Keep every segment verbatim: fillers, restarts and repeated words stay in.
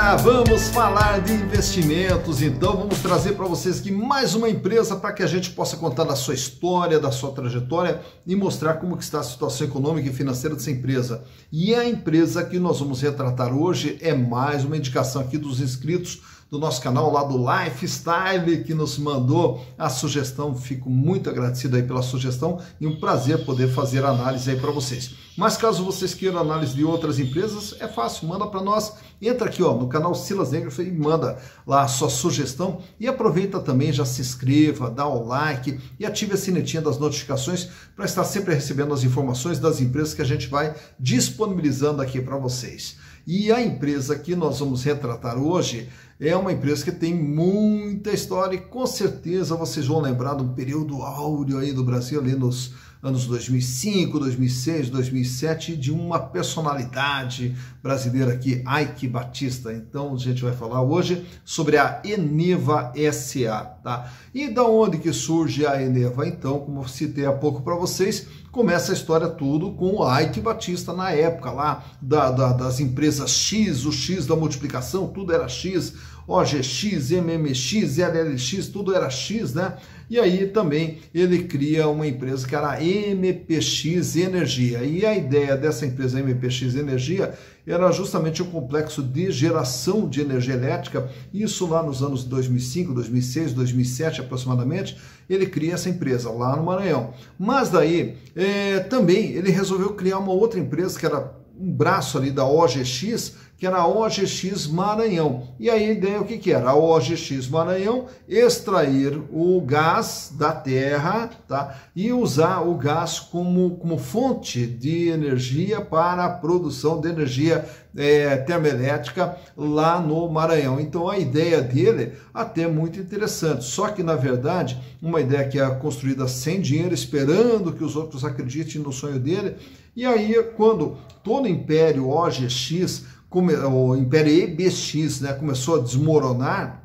Olá, vamos falar de investimentos, então vamos trazer para vocês aqui mais uma empresa para que a gente possa contar da sua história, da sua trajetória e mostrar como que está a situação econômica e financeira dessa empresa. E a empresa que nós vamos retratar hoje é mais uma indicação aqui dos inscritos do nosso canal lá do Lifestyle, que nos mandou a sugestão. Fico muito agradecido aí pela sugestão e um prazer poder fazer a análise aí para vocês. Mas caso vocês queiram análise de outras empresas, é fácil, manda para nós. Entra aqui ó, no canal Silas Negro e manda lá a sua sugestão e aproveita também, já se inscreva, dá o like e ative a sinetinha das notificações para estar sempre recebendo as informações das empresas que a gente vai disponibilizando aqui para vocês. E a empresa que nós vamos retratar hoje é uma empresa que tem muita história e com certeza vocês vão lembrar de um período áureo aí do Brasil, ali nos anos dois mil e cinco, dois mil e seis, dois mil e sete, de uma personalidade brasileira aqui, Eike Batista. Então a gente vai falar hoje sobre a Eneva S A, tá? E da onde que surge a Eneva? Então, como eu citei há pouco para vocês, começa a história tudo com o Eike Batista na época lá da, da, das empresas X, o X da multiplicação, tudo era X, O G X, M M X, L L X, tudo era X, né? E aí também ele cria uma empresa que era a M P X Energia. E a ideia dessa empresa M P X Energia era justamente um complexo de geração de energia elétrica. Isso lá nos anos dois mil e cinco, dois mil e seis, dois mil e sete aproximadamente, ele cria essa empresa lá no Maranhão. Mas daí é, também ele resolveu criar uma outra empresa que era um braço ali da O G X, que era a O G X Maranhão. E aí a ideia o que que era? A O G X Maranhão extrair o gás da terra, tá? E usar o gás como, como fonte de energia para a produção de energia é, termoelétrica lá no Maranhão. Então a ideia dele até é muito interessante, só que na verdade uma ideia que é construída sem dinheiro, esperando que os outros acreditem no sonho dele. E aí quando todo o império O G X, o império E B X, né, começou a desmoronar,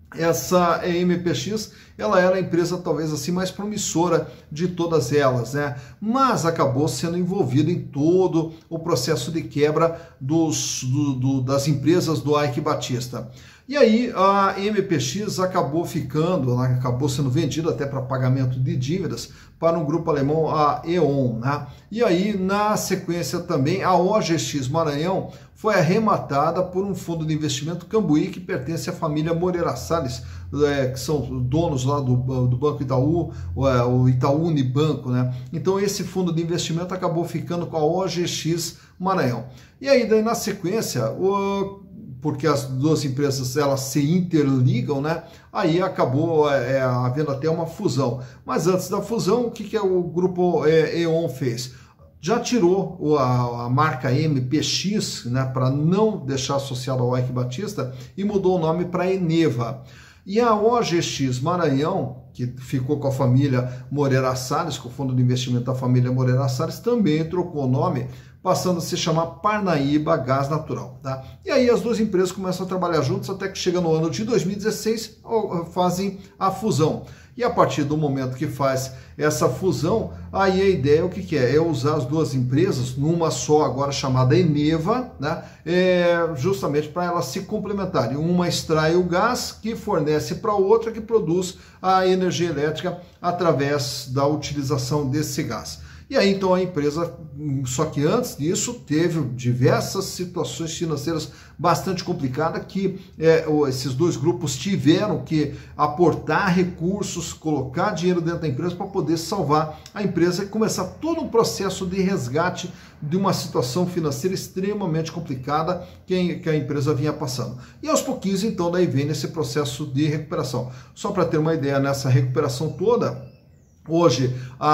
essa M P X ela era a empresa talvez assim mais promissora de todas elas, né? Mas acabou sendo envolvida em todo o processo de quebra dos, do, do, das empresas do Eike Batista. E aí a M P X acabou ficando, ela acabou sendo vendida até para pagamento de dívidas para um grupo alemão, a E O N, né? E aí na sequência também a O G X Maranhão foi arrematada por um fundo de investimento Cambuí que pertence à família Moreira Salles, é, que são donos lá do, do Banco Itaú, o Itaú Unibanco, né? Então esse fundo de investimento acabou ficando com a O G X Maranhão. E aí daí na sequência, o porque as duas empresas elas se interligam, né? Aí acabou é, havendo até uma fusão. Mas antes da fusão, o que, que o grupo é, E O N fez? Já tirou a, a marca M P X, né, para não deixar associado ao Eike Batista, e mudou o nome para Eneva. E a O G X Maranhão, que ficou com a família Moreira Salles, com o fundo de investimento da família Moreira Salles, também trocou o nome, passando a se chamar Parnaíba Gás Natural, tá? E aí as duas empresas começam a trabalhar juntas até que chega no ano de dois mil e dezesseis, fazem a fusão. E a partir do momento que faz essa fusão, aí a ideia o que, que é? É usar as duas empresas numa só, agora chamada Eneva, né? É, justamente para elas se complementarem. Uma extrai o gás que fornece para a outra que produz a energia elétrica através da utilização desse gás. E aí então a empresa, só que antes disso, teve diversas situações financeiras bastante complicadas que é, esses dois grupos tiveram que aportar recursos, colocar dinheiro dentro da empresa para poder salvar a empresa e começar todo um processo de resgate de uma situação financeira extremamente complicada que, que a empresa vinha passando. E aos pouquinhos então daí vem nesse processo de recuperação. Só para ter uma ideia, nessa recuperação toda, hoje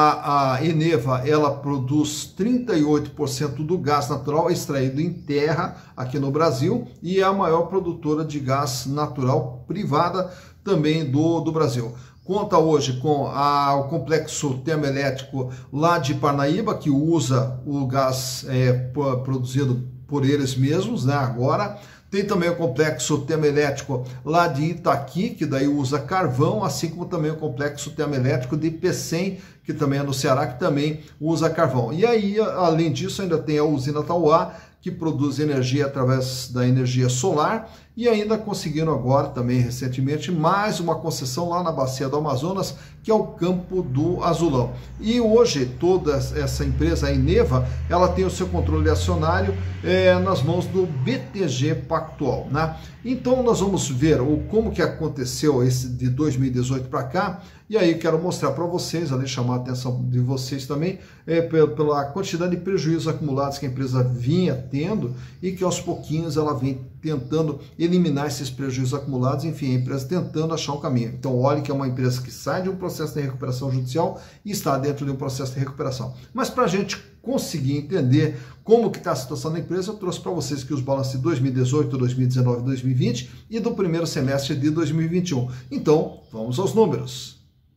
a, a Eneva ela produz trinta e oito por cento do gás natural extraído em terra aqui no Brasil e é a maior produtora de gás natural privada também do, do Brasil. Conta hoje com a, o complexo termoelétrico lá de Parnaíba, que usa o gás é, produzido por eles mesmos, né, agora. Tem também o complexo termoelétrico lá de Itaqui, que daí usa carvão, assim como também o complexo termoelétrico de Pecém, que também é no Ceará, que também usa carvão. E aí, além disso, ainda tem a usina Tauá, que produz energia através da energia solar, E ainda conseguiram agora, também recentemente, mais uma concessão lá na Bacia do Amazonas, que é o Campo do Azulão. E hoje toda essa empresa, a Eneva, ela tem o seu controle acionário é, nas mãos do B T G Pactual, né? Então nós vamos ver o, como que aconteceu esse de dois mil e dezoito para cá, e aí quero mostrar para vocês, além de chamar a atenção de vocês também, é, pela quantidade de prejuízos acumulados que a empresa vinha tendo e que aos pouquinhos ela vem tentando eliminar esses prejuízos acumulados, enfim, a empresa tentando achar um caminho. Então olhe que é uma empresa que sai de um processo de recuperação judicial e está dentro de um processo de recuperação. Mas para a gente conseguir entender como que está a situação da empresa, eu trouxe para vocês que os balanços de dois mil e dezoito, dois mil e dezenove, dois mil e vinte e do primeiro semestre de dois mil e vinte e um. Então, vamos aos números.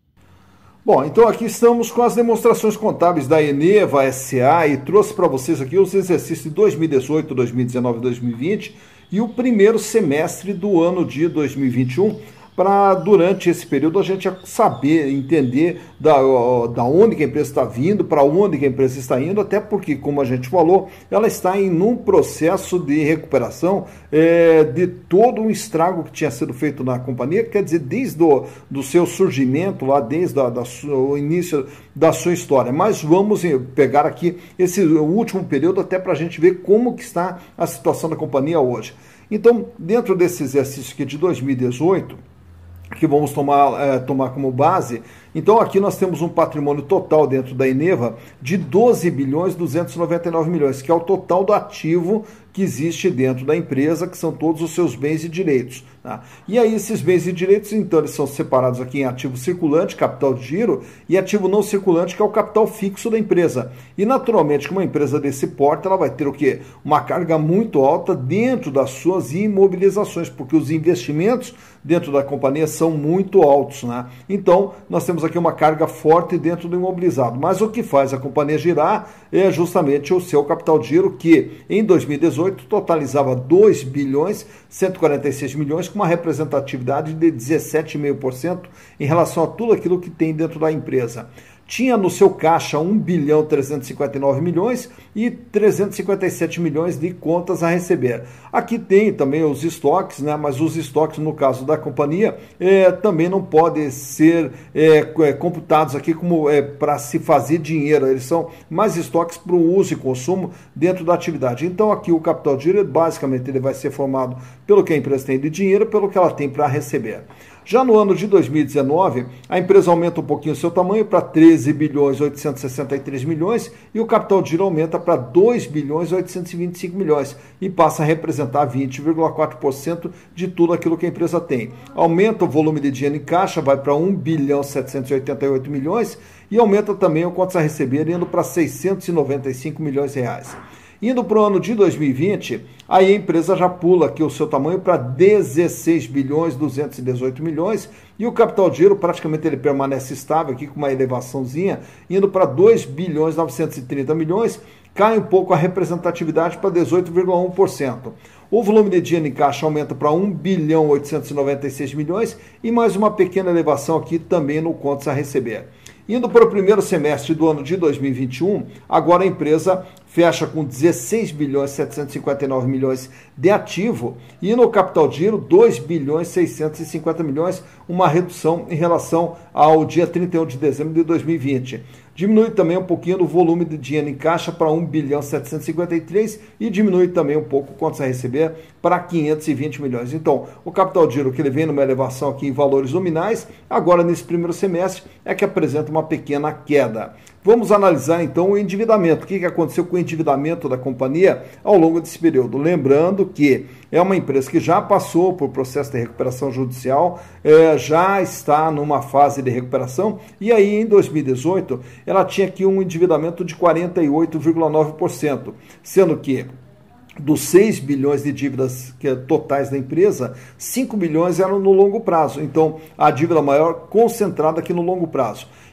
Bom, então aqui estamos com as demonstrações contábeis da Eneva S A e trouxe para vocês aqui os exercícios de dois mil e dezoito, dois mil e dezenove, dois mil e vinte e o primeiro semestre do ano de dois mil e vinte e um, para durante esse período a gente saber, entender da, da onde que a empresa está vindo, para onde que a empresa está indo, até porque, como a gente falou, ela está em um processo de recuperação é, de todo um estrago que tinha sido feito na companhia, quer dizer, desde o do seu surgimento, lá desde a, da sua, o início da sua história. Mas vamos pegar aqui esse último período até para a gente ver como que está a situação da companhia hoje. Então, dentro desse exercício aqui de dois mil e dezoito, que vamos tomar, é, tomar como base, então aqui nós temos um patrimônio total dentro da Eneva de doze bilhões duzentos e noventa e nove milhões, que é o total do ativo que existe dentro da empresa, que são todos os seus bens e direitos. Tá? E aí esses bens e direitos, então, eles são separados aqui em ativo circulante, capital de giro, e ativo não circulante, que é o capital fixo da empresa. E naturalmente, que uma empresa desse porte, ela vai ter o quê? Uma carga muito alta dentro das suas imobilizações, porque os investimentos dentro da companhia são muito altos, né? Então, nós temos aqui uma carga forte dentro do imobilizado. Mas o que faz a companhia girar é justamente o seu capital de giro, que em dois mil e dezoito totalizava dois bilhões cento e quarenta e seis milhões, com uma representatividade de dezessete vírgula cinco por cento em relação a tudo aquilo que tem dentro da empresa. Tinha no seu caixa um bilhão trezentos e cinquenta e nove milhões e trezentos e cinquenta e sete milhões de contas a receber. Aqui tem também os estoques, né? Mas os estoques, no caso da companhia, é, também não podem ser é, computados aqui como é, para se fazer dinheiro. Eles são mais estoques para o uso e consumo dentro da atividade. Então aqui o capital de giro, basicamente, ele vai ser formado pelo que a empresa tem de dinheiro, pelo que ela tem para receber. Já no ano de dois mil e dezenove, a empresa aumenta um pouquinho o seu tamanho para treze bilhões oitocentos e sessenta e três milhões e o capital de giro aumenta para dois bilhões oitocentos e vinte e cinco milhões e passa a representar vinte vírgula quatro por cento de tudo aquilo que a empresa tem. Aumenta o volume de dinheiro em caixa, vai para um bilhão setecentos e oitenta e oito milhões e aumenta também o contas a receber, indo para seiscentos e noventa e cinco milhões de reais. Indo para o ano de dois mil e vinte, aí a empresa já pula aqui o seu tamanho para dezesseis bilhões duzentos e dezoito milhões e o capital de giro praticamente ele permanece estável aqui com uma elevaçãozinha, indo para dois bilhões novecentos e trinta milhões, cai um pouco a representatividade para dezoito vírgula um por cento. O volume de dinheiro em caixa aumenta para um bilhão oitocentos e noventa e seis milhões e mais uma pequena elevação aqui também no contas a receber. Indo para o primeiro semestre do ano de dois mil e vinte e um, agora a empresa fecha com dezesseis bilhões setecentos e cinquenta e nove milhões de ativo e no capital de giro dois bilhões seiscentos e cinquenta milhões, uma redução em relação ao dia trinta e um de dezembro de dois mil e vinte. Diminui também um pouquinho o volume de dinheiro em caixa para um bilhão setecentos e cinquenta e três e diminui também um pouco o contas a receber para quinhentos e vinte milhões. Então, o capital de giro que ele vem numa elevação aqui em valores nominais, agora nesse primeiro semestre é que apresenta uma pequena queda. Vamos analisar então o endividamento. O que aconteceu com o endividamento da companhia ao longo desse período? Lembrando que é uma empresa que já passou por processo de recuperação judicial, é, já está numa fase de recuperação e aí em dois mil e dezoito ela tinha aqui um endividamento de quarenta e oito vírgula nove por cento, sendo que dos seis bilhões de dívidas que, totais da empresa, cinco bilhões eram no longo prazo. Então, a dívida maior concentrada aqui no longo prazo.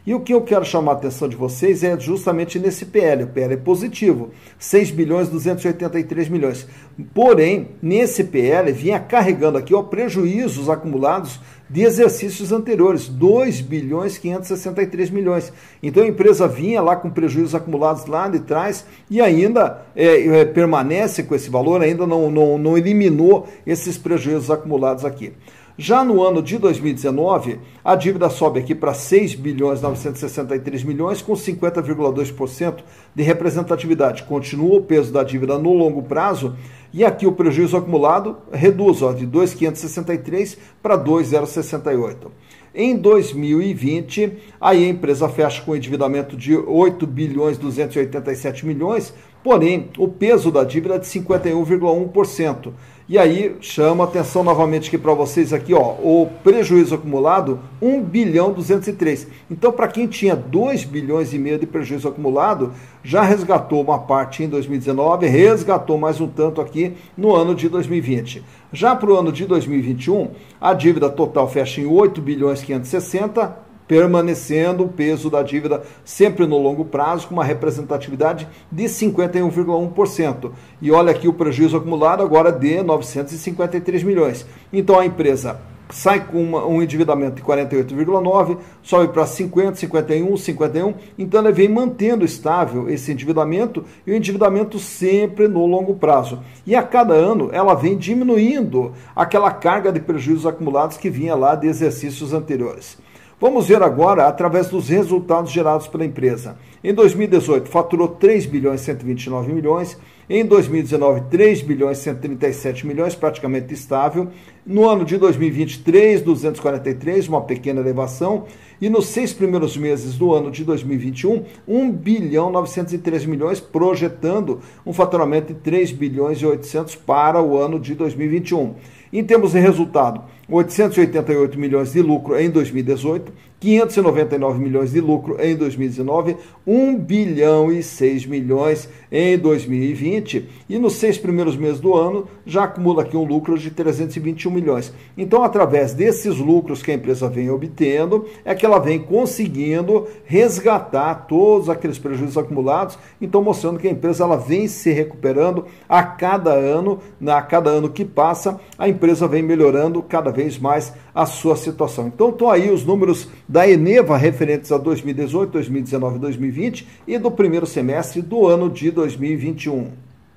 E o que eu quero chamar a atenção de vocês é justamente nesse P L. O P L é positivo, seis bilhões duzentos e oitenta e três milhões. Porém, nesse P L vinha carregando aqui ó, prejuízos acumulados de exercícios anteriores, dois bilhões quinhentos e sessenta e três milhões. Então a empresa vinha lá com prejuízos acumulados lá de trás e ainda é, é, permanece com esse valor, ainda não, não, não eliminou esses prejuízos acumulados aqui. Já no ano de dois mil e dezenove, a dívida sobe aqui para seis bilhões novecentos e sessenta e três milhões, com cinquenta vírgula dois por cento de representatividade. Continua o peso da dívida no longo prazo e aqui o prejuízo acumulado reduz ó, de dois bilhões quinhentos e sessenta e três para dois bilhões sessenta e oito. Em dois mil e vinte, aí a empresa fecha com endividamento de oito bilhões duzentos e oitenta e sete milhões, porém o peso da dívida é de cinquenta e um vírgula um por cento. E aí chama atenção novamente aqui para vocês aqui, ó, o prejuízo acumulado um bilhão duzentos e três. Então, para quem tinha dois bilhões e meio de prejuízo acumulado, já resgatou uma parte em dois mil e dezenove, resgatou mais um tanto aqui no ano de dois mil e vinte. Já para o ano de dois mil e vinte e um, a dívida total fecha em oito bilhões quinhentos e sessenta, permanecendo o peso da dívida sempre no longo prazo, com uma representatividade de cinquenta e um vírgula um por cento. E olha aqui o prejuízo acumulado agora de novecentos e cinquenta e três milhões. Então a empresa sai com uma, um endividamento de quarenta e oito vírgula nove, sobe para cinquenta, cinquenta e um, cinquenta e um, então ela vem mantendo estável esse endividamento e o endividamento sempre no longo prazo. E a cada ano ela vem diminuindo aquela carga de prejuízos acumulados que vinha lá de exercícios anteriores. Vamos ver agora através dos resultados gerados pela empresa. Em dois mil e dezoito, faturou três bilhões cento e vinte e nove milhões. Em dois mil e dezenove, três bilhões cento e trinta e sete milhões, praticamente estável. No ano de dois mil e vinte, três bilhões duzentos e quarenta e três, uma pequena elevação. E nos seis primeiros meses do ano de dois mil e vinte e um, um bilhão novecentos e treze milhões, projetando um faturamento de três bilhões e oitocentos para o ano de dois mil e vinte e um. Em termos de resultado, oitocentos e oitenta e oito milhões de lucro em dois mil e dezoito, quinhentos e noventa e nove milhões de lucro em dois mil e dezenove, um bilhão e seis milhões em dois mil e vinte e nos seis primeiros meses do ano já acumula aqui um lucro de trezentos e vinte e um milhões. Então, através desses lucros que a empresa vem obtendo, é que ela vem conseguindo resgatar todos aqueles prejuízos acumulados, então mostrando que a empresa ela vem se recuperando a cada ano, a cada ano que passa, a empresa vem melhorando cada vez mais a sua situação. Então, estão aí os números da Eneva referentes a dois mil e dezoito, dois mil e dezenove e dois mil e vinte e do primeiro semestre do ano de dois mil e vinte e um.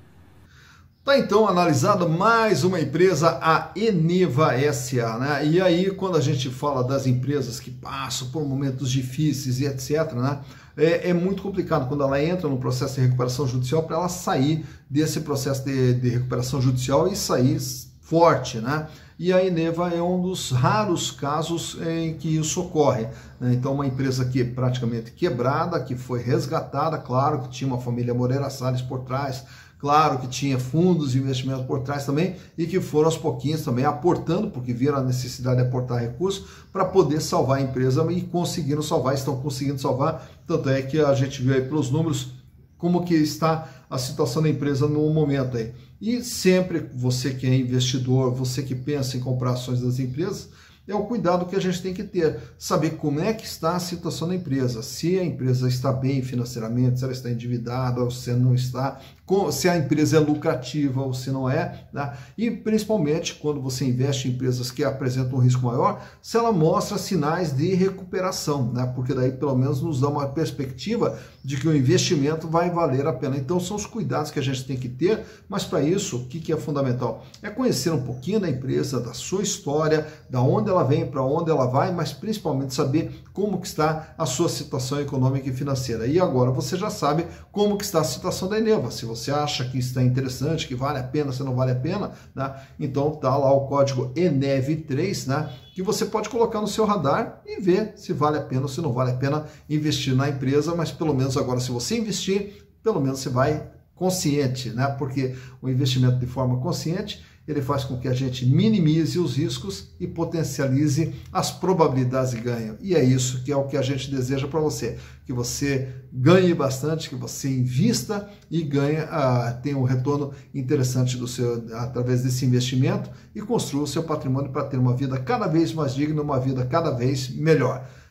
Tá então analisada mais uma empresa, a Eneva S A, né? E aí, quando a gente fala das empresas que passam por momentos difíceis e etcétera, né? É, é muito complicado quando ela entra no processo de recuperação judicial para ela sair desse processo de, de recuperação judicial e sair forte, né? E a Eneva é um dos raros casos em que isso ocorre, né? Então, uma empresa que é praticamente quebrada, que foi resgatada, claro que tinha uma família Moreira Salles por trás, claro que tinha fundos de investimento por trás também e que foram aos pouquinhos também aportando, porque viram a necessidade de aportar recursos para poder salvar a empresa e conseguiram salvar, estão conseguindo salvar, tanto é que a gente viu aí pelos números como que está a situação da empresa no momento aí. E sempre você que é investidor, você que pensa em comprar ações das empresas, é o cuidado que a gente tem que ter, saber como é que está a situação da empresa, se a empresa está bem financeiramente, se ela está endividada ou se não está, se a empresa é lucrativa ou se não é, né? E principalmente quando você investe em empresas que apresentam um risco maior, se ela mostra sinais de recuperação, né? Porque daí pelo menos nos dá uma perspectiva de que o investimento vai valer a pena. Então são os cuidados que a gente tem que ter, mas para isso, o que, que é fundamental? É conhecer um pouquinho da empresa, da sua história, da onde ela vem, para onde ela vai, mas principalmente saber como que está a sua situação econômica e financeira. E agora você já sabe como que está a situação da Eneva. Se você acha que está interessante, que vale a pena, se não vale a pena, né? Então tá lá o código E N E V três, né? Que você pode colocar no seu radar e ver se vale a pena ou se não vale a pena investir na empresa, mas pelo menos agora se você investir, pelo menos você vai consciente, né? Porque o investimento de forma consciente, ele faz com que a gente minimize os riscos e potencialize as probabilidades de ganho. E é isso que é o que a gente deseja para você, que você ganhe bastante, que você invista e ganhe, uh, tenha um retorno interessante do seu, através desse investimento e construa o seu patrimônio para ter uma vida cada vez mais digna, uma vida cada vez melhor.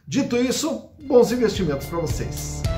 Dito isso, bons investimentos para vocês.